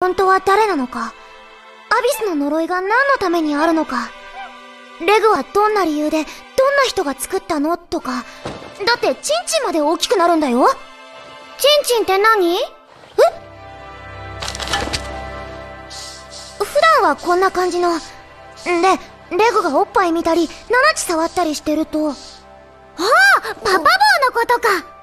本当は誰なのか、アビスの呪いが何のためにあるのか、レグはどんな理由でどんな人が作ったのとか。だってチンチンまで大きくなるんだよ。チンチンって何？普段はこんな感じの。で、レグがおっぱい見たり、ナナチ触ったりしてると。ああ、パパ坊のことか。